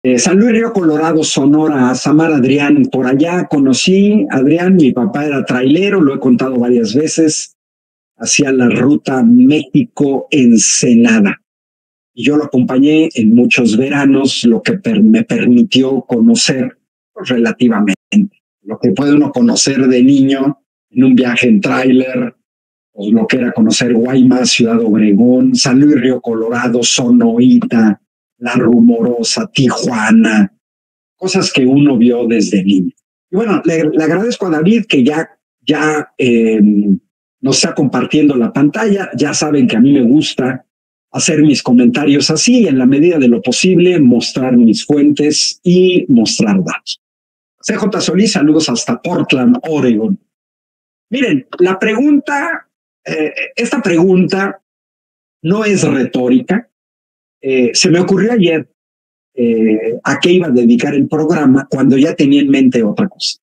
San Luis Río Colorado, Sonora, Samar Adrián, por allá conocí a Adrián, mi papá era trailero, lo he contado varias veces, hacía la ruta México-Ensenada. Y yo lo acompañé en muchos veranos, lo que me permitió conocer relativamente lo que puede uno conocer de niño en un viaje en tráiler, o lo que era conocer Guaymas, Ciudad Obregón, San Luis Río Colorado, Sonoita, La Rumorosa, Tijuana, cosas que uno vio desde niño. Y bueno, le agradezco a David que ya nos está compartiendo la pantalla. Ya saben que a mí me gusta hacer mis comentarios así, en la medida de lo posible, mostrar mis fuentes y mostrar datos. CJ Solís, saludos hasta Portland, Oregon. Miren, la pregunta, esta pregunta no es retórica. Se me ocurrió ayer a qué iba a dedicar el programa cuando ya tenía en mente otra cosa.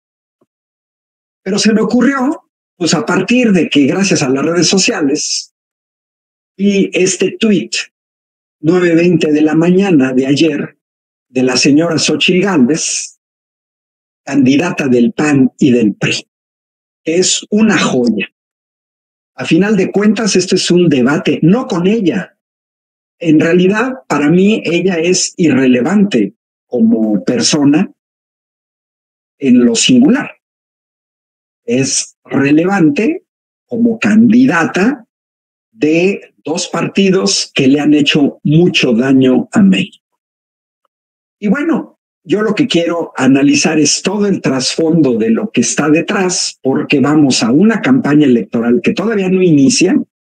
Pero se me ocurrió, pues a partir de que gracias a las redes sociales y este tweet 9:20 de la mañana de ayer de la señora Xóchitl Gálvez, candidata del PAN y del PRI, que es una joya. A final de cuentas, esto es un debate, no con ella. En realidad, para mí, ella es irrelevante como persona en lo singular. Es relevante como candidata de dos partidos que le han hecho mucho daño a México. Y bueno, yo lo que quiero analizar es todo el trasfondo de lo que está detrás, porque vamos a una campaña electoral que todavía no inicia,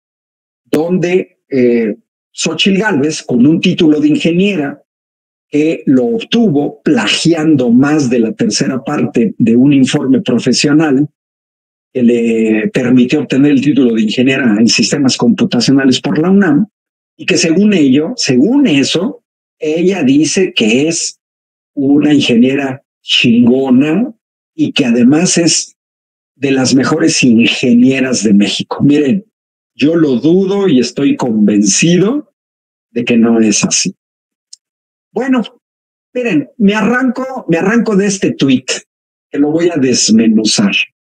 donde Xóchitl Gálvez, con un título de ingeniera que lo obtuvo plagiando más de la tercera parte de un informe profesional que le permitió obtener el título de ingeniera en sistemas computacionales por la UNAM, y que según eso, ella dice que es una ingeniera chingona y que además es de las mejores ingenieras de México. Miren, yo lo dudo y estoy convencido de que no es así. Bueno, miren, me arranco de este tuit, que lo voy a desmenuzar.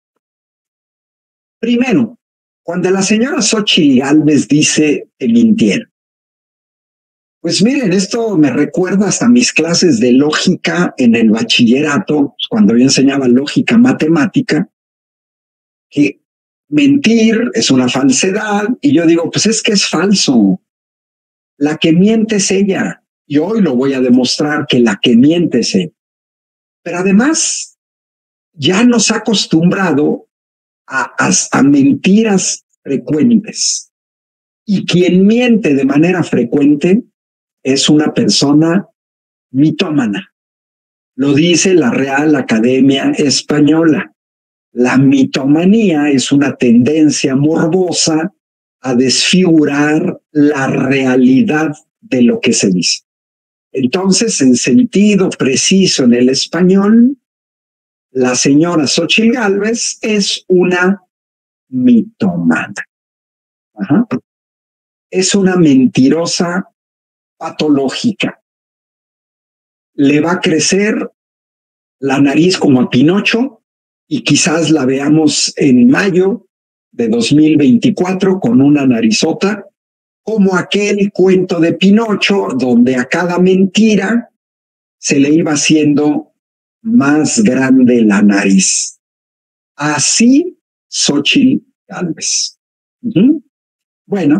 Primero, cuando la señora Xóchitl Gálvez dice que mintieron, pues miren, esto me recuerda hasta mis clases de lógica en el bachillerato, cuando yo enseñaba lógica matemática, que mentir es una falsedad, y yo digo, pues es que es falso. La que miente es ella, y hoy lo voy a demostrar que la que miente es ella. Pero además, ya nos ha acostumbrado a mentiras frecuentes. Y quien miente de manera frecuente es una persona mitómana. Lo dice la Real Academia Española. La mitomanía es una tendencia morbosa a desfigurar la realidad de lo que se dice. Entonces, en sentido preciso en el español, la señora Xóchitl Gálvez es una mitómana. Ajá. Es una mentirosa patológica. Le va a crecer la nariz como a Pinocho y quizás la veamos en mayo de 2024 con una narizota, como aquel cuento de Pinocho donde a cada mentira se le iba haciendo más grande la nariz. Así Xóchitl Gálvez. Bueno,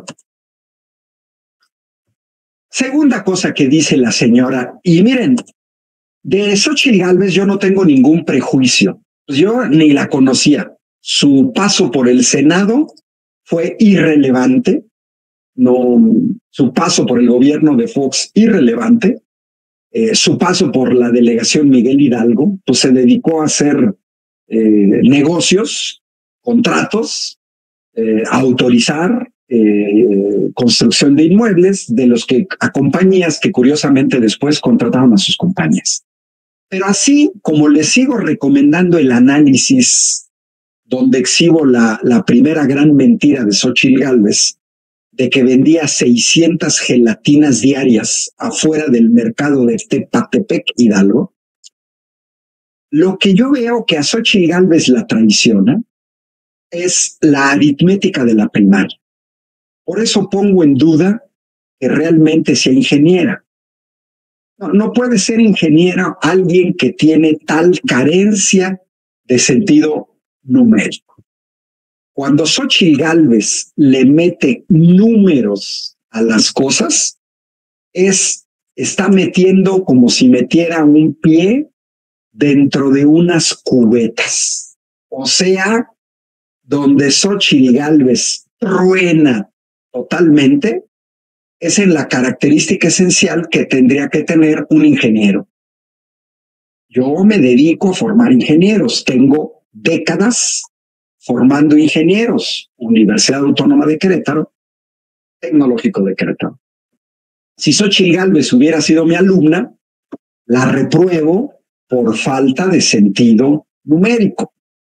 segunda cosa que dice la señora, y miren, de Xóchitl Gálvez yo no tengo ningún prejuicio, pues yo ni la conocía. Su paso por el Senado fue irrelevante, no, su paso por el gobierno de Fox irrelevante, su paso por la delegación Miguel Hidalgo, pues se dedicó a hacer negocios, contratos, a autorizar construcción de inmuebles de los que a compañías que curiosamente después contrataron a sus compañías. Pero así como les sigo recomendando el análisis donde exhibo la primera gran mentira de Xóchitl Gálvez, de que vendía 600 gelatinas diarias afuera del mercado de Tepatepec, Hidalgo, lo que yo veo que a Xóchitl Gálvez la traiciona es la aritmética de la primaria. Por eso pongo en duda que realmente sea ingeniera. No puede ser ingeniera alguien que tiene tal carencia de sentido numérico. Cuando Xóchitl Gálvez le mete números a las cosas, está metiendo como si metiera un pie dentro de unas cubetas. O sea, donde Xóchitl Gálvez truena totalmente, es en la característica esencial que tendría que tener un ingeniero. Yo me dedico a formar ingenieros. Tengo décadas formando ingenieros. Universidad Autónoma de Querétaro, Tecnológico de Querétaro. Si Xóchitl Gálvez hubiera sido mi alumna, la repruebo por falta de sentido numérico.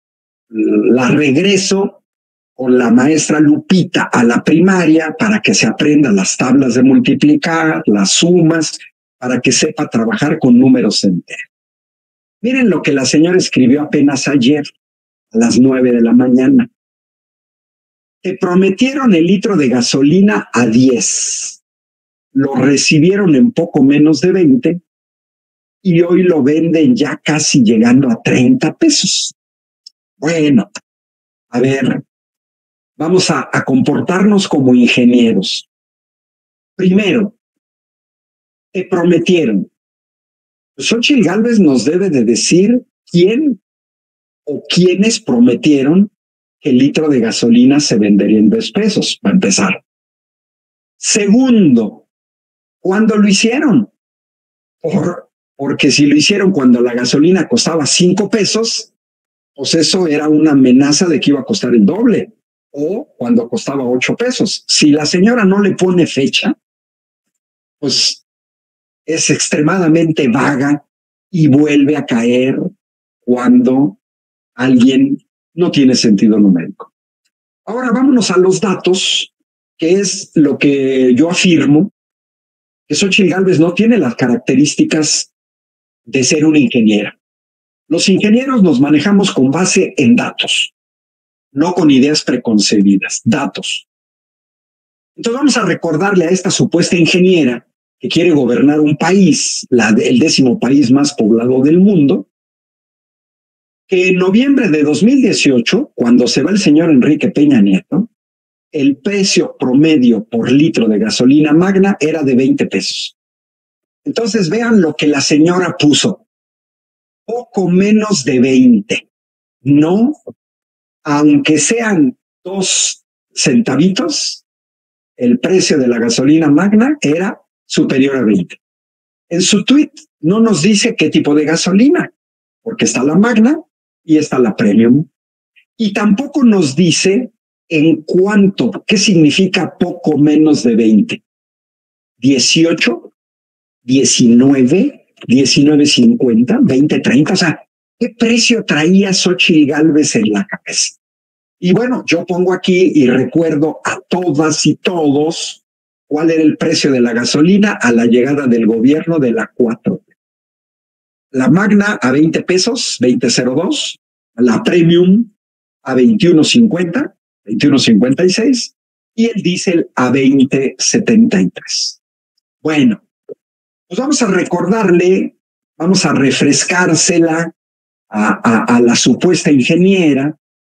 La regreso con la maestra Lupita a la primaria para que se aprenda las tablas de multiplicar, las sumas, para que sepa trabajar con números enteros. Miren lo que la señora escribió apenas ayer, a las 9 de la mañana. Te prometieron el litro de gasolina a 10. Lo recibieron en poco menos de 20 y hoy lo venden ya casi llegando a 30 pesos. Bueno, a ver, vamos a comportarnos como ingenieros. Primero, te prometieron. Xóchitl Gálvez nos debe de decir quién o quiénes prometieron que el litro de gasolina se vendería en 2 pesos, para empezar. Segundo, ¿cuándo lo hicieron? Porque si lo hicieron cuando la gasolina costaba 5 pesos, pues eso era una amenaza de que iba a costar el doble, o cuando costaba 8 pesos. Si la señora no le pone fecha, pues es extremadamente vaga y vuelve a caer cuando alguien no tiene sentido numérico. Ahora vámonos a los datos, que es lo que yo afirmo, que Xóchitl Gálvez no tiene las características de ser una ingeniera. Los ingenieros nos manejamos con base en datos, no con ideas preconcebidas, datos. Entonces vamos a recordarle a esta supuesta ingeniera que quiere gobernar un país, el 10º país más poblado del mundo, que en noviembre de 2018, cuando se va el señor Enrique Peña Nieto, el precio promedio por litro de gasolina magna era de 20 pesos. Entonces vean lo que la señora puso, poco menos de 20. No, aunque sean 2 centavitos, el precio de la gasolina magna era superior a 20. En su tweet no nos dice qué tipo de gasolina, porque está la magna y está la premium. Y tampoco nos dice en cuánto, qué significa poco menos de 20. 18, 19, 19.50, 20.30. O sea, ¿qué precio traía Xóchitl Gálvez en la cabeza? Y bueno, yo pongo aquí y recuerdo a todas y todos cuál era el precio de la gasolina a la llegada del gobierno de la 4. La magna a 20 pesos, 20.02, la premium a 21.50, 21.56 y el diésel a 20.73. Bueno, pues vamos a recordarle, vamos a refrescársela a la supuesta ingeniera